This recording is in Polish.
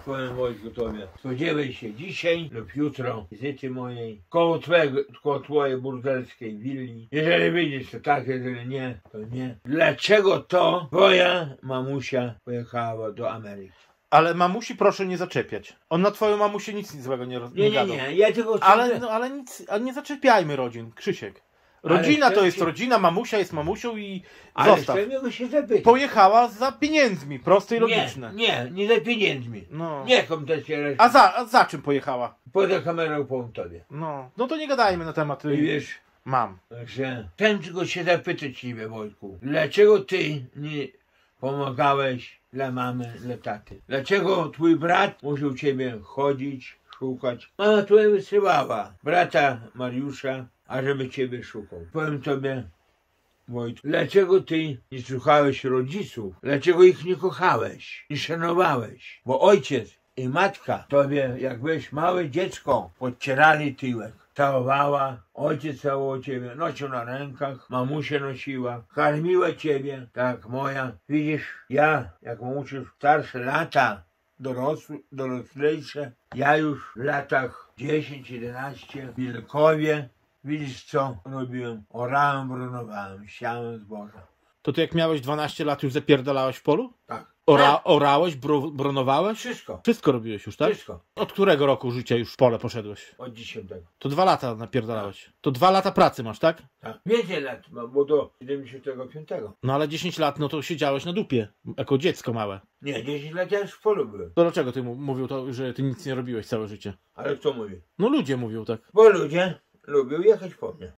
powiem Wojtku tobie. Spodziewaj się dzisiaj lub jutro wizyty mojej koło twojej burdelskiej willi. Jeżeli wyjdziesz, to tak, jeżeli nie, to nie. Dlaczego to twoja mamusia pojechała do Ameryki? Ale mamusi proszę nie zaczepiać. On na twoją mamusię nic złego nie gadał. Nie, ja tylko... Ale nic, ale nie zaczepiajmy rodzin, Krzysiek. Rodzina to jest rodzina, mamusia jest mamusią i zostaw. Ale się zapytać. Pojechała za pieniędzmi, proste i logiczne. Nie za pieniędzmi. No. Nie kompletnie. A za czym pojechała? Poza kamerą powiem tobie. No to nie gadajmy na temat. I wiesz, mam. Także ten tylko się zapytać ciebie, Wojtku. Dlaczego ty nie pomagałeś dla mamy, dla taty? Dlaczego twój brat musiał ciebie chodzić, szukać? Mama twoja wysyłała brata Mariusza, ażeby ciebie szukał. Powiem tobie, Wojtku, dlaczego ty nie słuchałeś rodziców? Dlaczego ich nie kochałeś, nie szanowałeś? Bo ojciec i matka tobie, jak byłeś małe dziecko, podcierali tyłek. Całowała, ojciec całował ciebie, nosił na rękach, mamusia nosiła, karmiła ciebie, tak moja. Widzisz, ja, jak mamusia starsze lata, dorosłejsze, ja już w latach 10-11 w Wilkowie, widzisz co robiłem? Orałem, bronowałem, siałem zboża. To ty jak miałeś 12 lat już zapierdalałeś w polu? Tak. Orałeś, bronowałeś? Wszystko. Wszystko robiłeś już, tak? Wszystko. Od którego roku życia już w pole poszedłeś? Od 10. To 2 lata napierdalałeś. To 2 lata pracy masz, tak? Tak. Więcej lat, bo do 75. No ale 10 lat, no to siedziałeś na dupie, jako dziecko małe. Nie, 10 lat ja już w polu byłem. To dlaczego ty mówił to, że ty nic nie robiłeś całe życie? Ale kto mówi? No ludzie mówią tak. Bo ludzie lubią jechać po mnie.